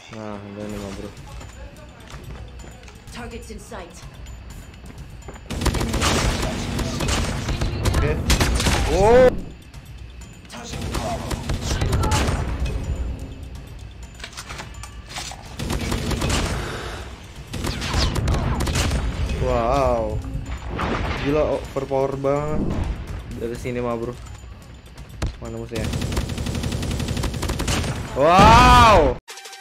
Nah, udah nih mah bro. Targets in sight. Oke. Oh. Wow. Gila, overpower banget. Dari sini mah bro. Mana musuhnya? Wow.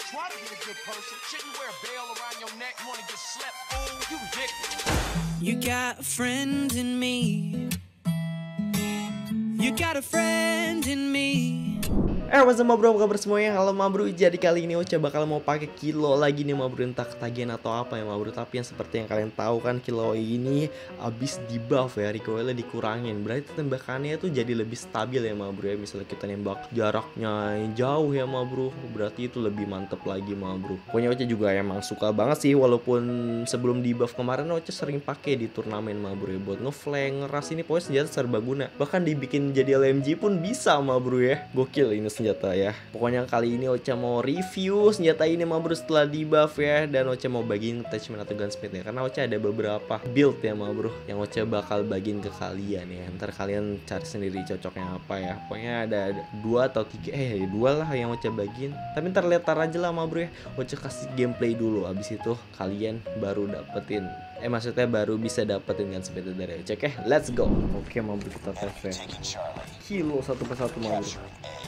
You got a friend in me. You got a friend in me. What's up bro, apa kabar semuanya? Halo ma bro, jadi kali ini Ocha bakal mau pakai kilo lagi nih ma bro. Entah ketagihan atau apa ya ma bro. Tapi yang seperti yang kalian tahu kan, kilo ini abis di buff ya, recoilnya dikurangin. Berarti tembakannya tuh jadi lebih stabil ya ma bro ya. Misalnya kita nembak jaraknya jauh ya ma bro, berarti itu lebih mantep lagi ma bro. Pokoknya Ocha juga emang suka banget sih. Walaupun sebelum di buff kemarin Ocha sering pakai di turnamen ma bro ya, buat ngeflank, ngeras. Ini pokoknya senjata serbaguna. Bahkan dibikin jadi LMG pun bisa ma bro ya. Gokil ini senjata ya. Pokoknya kali ini Ocha mau review senjata ini ma bro setelah di buff ya. Dan Ocha mau bagiin attachment atau gunsmith ya, karena Ocha ada beberapa build ya ma bro yang Ocha bakal bagiin ke kalian ya. Ntar kalian cari sendiri cocoknya apa ya. Pokoknya ada 2 atau 3 2 lah yang Ocha bagiin. Tapi ntar lihat aja lah ma bro ya. Ocha kasih gameplay dulu, abis itu kalian baru dapetin maksudnya baru bisa dapetin gunsmith dari Ocha. Oke, let's go. Oke ma bro, kita tes ya. Kilo satu persatu ma bro.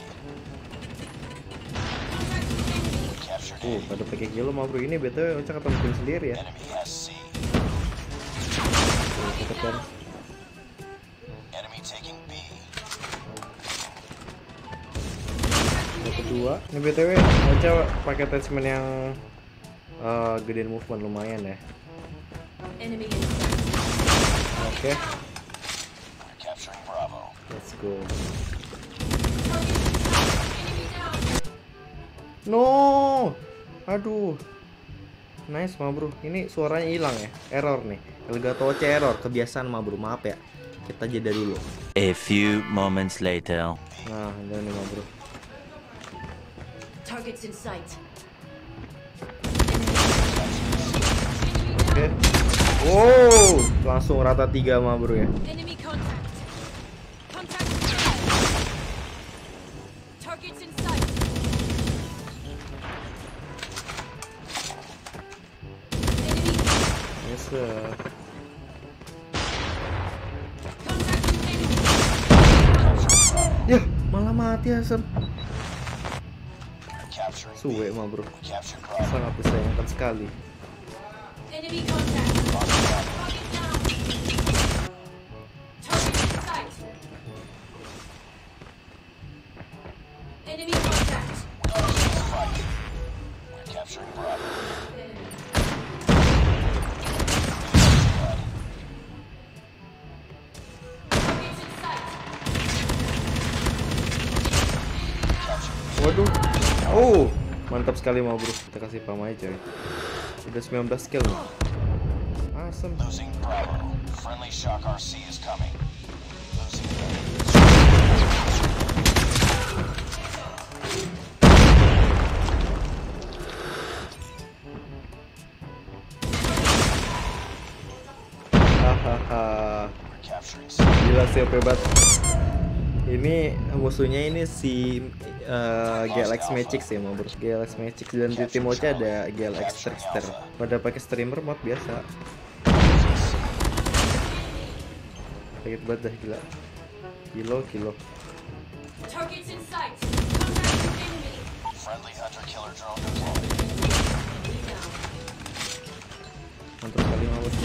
Pada pakai kilo ma bro. Ini btw Ocha ketemu tim sendiri ya. Yang kedua, ini btw Ocha pakai attachment yang gedein movement lumayan ya. Oke. Let's go. No, aduh, nice ma bro. Ini suaranya hilang ya, error nih. Elgato Ocha error, kebiasaan ma bro, maaf ya. Kita jeda dulu. A few moments later. Nah, udah nih ma bro. Targets in sight. Oke. Wow, langsung rata 3 ma bro ya. Enemy contact. Contact. Targets in sight. Yes. Ya, malah mati asem. Suwe ma bro. Sangat disayangkan sekali. Enemy contact. Target in sight. Enemy contact. Targets in sight. Waduh. Oh, mantap sekali ma bro. Kita kasih pam aja coy. Udah 19 skill nih. Asem. Losing Bravo. Friendly Shock RC is coming. Losing Hahaha. capturing Gila sih OP banget. Ini musuhnya ini si GLX Magic sih ma bro. GLX Magic, dan di tim Ocha ada GLX Trickster. Pada pakai streamer mod biasa. Sakit banget dah, gila. Kilo. Targets in sight. Contact with enemy. friendly hunter killer drone deployed. Mantap sekali ma bro.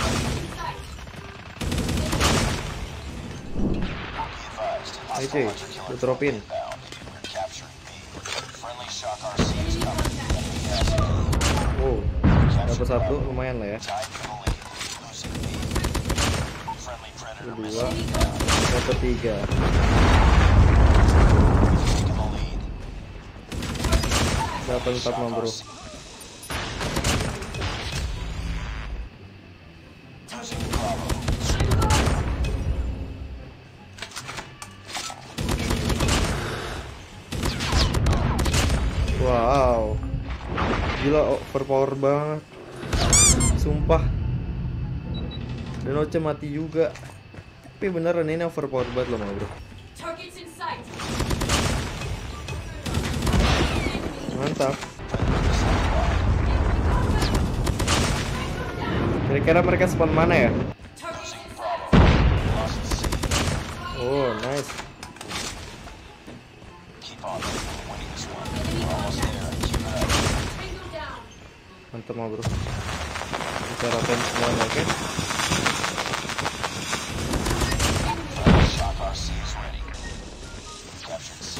Be advised, Ayo cuy, hostile hunter killer lu drone dropin. inbound. We're capturing B. Friendly Shock RC is coming. Enemy has it. Wow, dapat 1 lumayan lah ya. Tied for the lead. Losing B. Friendly Predator Kedua, missile inbound. dapat 3. Taking the lead. Dapat 4 ma bro. Losing Bravo. Wow. Gila, overpower banget. Sumpah. Dan Ocha mati juga. Tapi beneran ini overpower banget loh, bro. Targets in sight. Mantap. Kira-kira mereka spawn mana ya? Targets in Oh, nice. Keep on. We're winning this one. enemy contact. Keep it up. Tango down. Mantap, bro. Kita ratain semuanya, oke? Shock RC is ready. Captured C.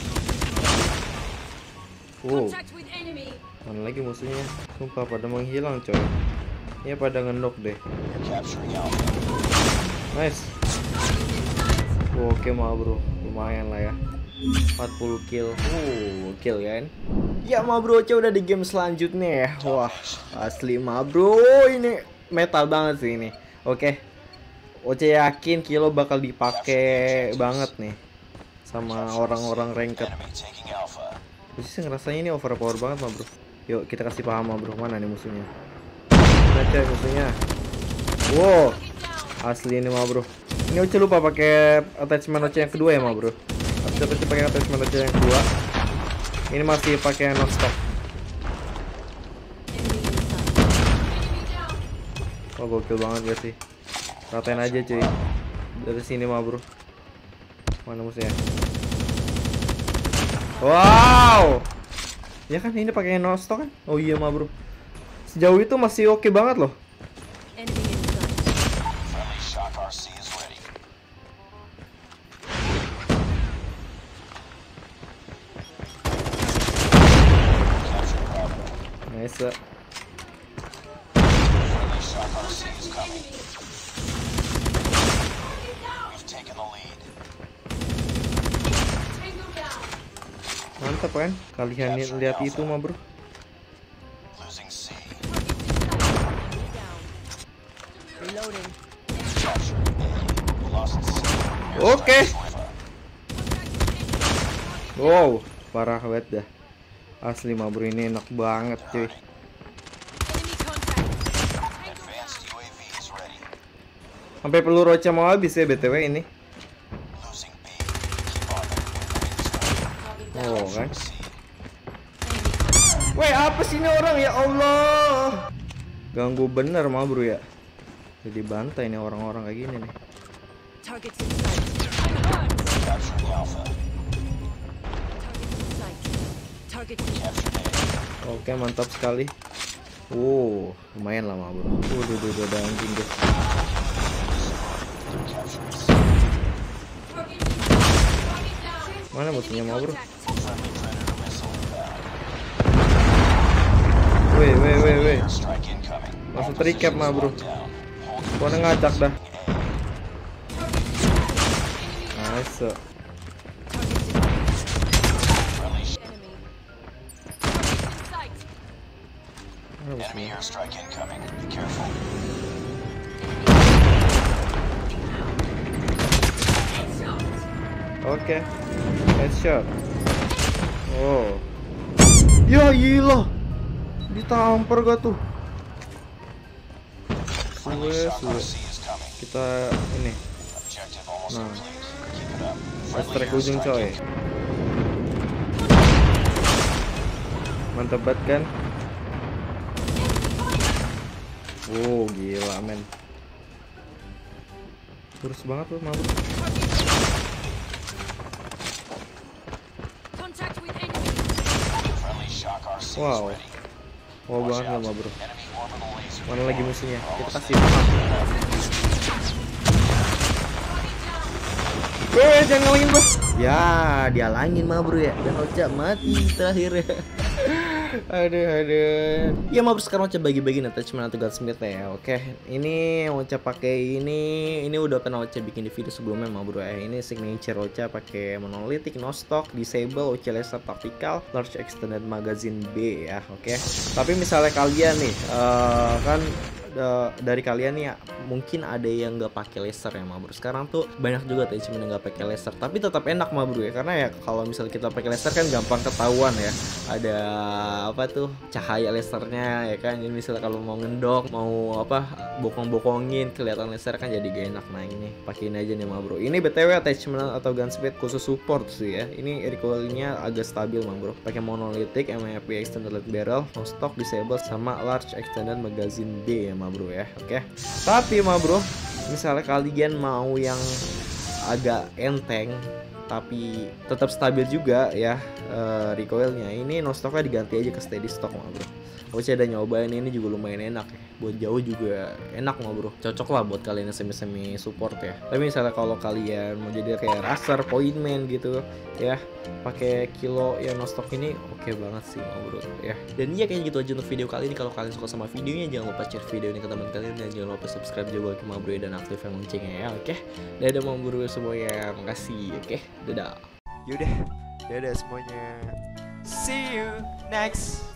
Wow, Contact with enemy. mana lagi musuhnya? Sumpah pada menghilang, coy. Ini pada ngendok deh. You're capturing Alpha. Nice. Oke, bro. Lumayan lah ya. 40 kill. Kill kan? Ya, bro, Ocha udah di game selanjutnya ya. Wah, asli bro. Ini metal banget sih ini. Oke. Ocha yakin kilo bakal dipakai banget nih sama orang-orang ranked. Enemy taking Alpha. Gue sih ngerasanya ini overpower banget, bro. Yuk, kita kasih paham, bro. Mana nih musuhnya? Mana coy musuhnya? Wow. Asli ini, bro. Ini Ocha lupa pakai attachment Ocha yang kedua ya, bro. Ocha pakai attachment Ocha yang kedua. Ini masih pakai non stop. Oh, gokil banget gak sih? Ratain aja cuy. Dari sini, bro. Mana musuhnya? Wow. Ya kan ini pakai non stop kan? Oh iya, bro. Sejauh itu masih oke banget loh. Friendly Shock RC is ready. Capture Bravo. Nice. Friendly Shock RC is coming. We've taken the lead. Tango down. Mantap kan? Kalian lihat itu, bro. Losing C. Reloading. Capturing A. Lost C. Oke. Sliver. Wow, parah banget dah. Asli, bro, ini enak banget cuy. Enemy contact. Tango Advanced UAV is ready. Sampai peluru Ocha mau habis ya BTW ini. Losing B. Keep on. We're winning this one. Oh kan. C. Weh, apa sih ini orang, ya Allah? Ganggu bener, bro ya. Jadi bantai nih orang-orang kayak gini nih. Targets in sight. Capturing Alpha. Targets in sight. Targets in Captured A. Oke, mantap sekali. Lumayan lama, bro. Udah ada anjing guys. Capturing C. Target in sight. Target down. Mana musuhnya, bro? Contact. Friendly Predator missile inbound. Weh. Strike incoming. Langsung recap, bro. Down. Gua ngacak dah. Nice. Friendly Enemy. Targets in sight. Mana enemy musuhnya? airstrike incoming. Be careful. Oke. Headshot. Oh. Ya gila. Ditampar gak tuh? Friendly Shock Suwe. RC is coming. Kita ini Objective almost Nah. complete. Keep it up. pas Friendly trek ujung airstrike coy. incoming. Mantap banget kan? Oh gila men. Terus banget tuh, mabuk. Contact with enemy. Friendly Shock RC is Wow. ready. Wow Watch banget out. lah, bro. Enemy orbital laser. Mana lagi musuhnya? Kita Almost kasih there. paham. Weh, jangan ngalangin bro. Ya, dialangin mah bro ya. Dan Ocha mati terakhir. Aduh. Ya mah bro, sekarang Ocha bagi-bagi attachment atau gunsmith ya. Oke, ini Ocha pakai ini udah pernah Ocha bikin di video sebelumnya mah bro ya. Ini signature Ocha pakai monolithic, no stock, disable, Ocha laser tactical, large extended magazine B ya. Oke. Tapi misalnya kalian nih kan dari kalian ya mungkin ada yang nggak pakai laser ya ma bro. Sekarang tuh banyak juga attachment yang nggak pakai laser, tapi tetap enak ma bro ya, karena ya kalau misalnya kita pakai laser kan gampang ketahuan ya, ada apa tuh cahaya lasernya ya kan. Jadi misalnya kalau mau ngendok, mau apa bokong-bokongin kelihatan laser kan jadi gak enak. Nah ini pakein aja nih ma bro. Ini btw attachment atau gun speed khusus support sih ya. Ini recoilnya agak stabil ma bro. Pakai monolithic, MAP extended lead barrel, no stock, disable, sama large extended magazine B ya ma bro ya. Oke. Tapi ma bro, misalnya kalian mau yang agak enteng tapi tetap stabil juga ya recoilnya, ini no stocknya diganti aja ke steady stock ma bro. Aku sih ada nyobain, ini juga lumayan enak ya. Buat jauh juga enak ma bro. Cocok lah buat kalian yang semi-semi support ya. Tapi misalnya kalau kalian mau jadi kayak racer, pointman gitu ya, pakai kilo yang no stock ini oke banget sih ma bro ya. Dan ya kayaknya gitu aja untuk video kali ini. Kalau kalian suka sama videonya jangan lupa share video ini ke teman kalian, dan jangan lupa subscribe juga ke ma bro dan aktifkan loncengnya ya. Oke. Dadah ma bro semuanya. Makasih. Oke. Dadah. Yaudah, dadah semuanya. See you next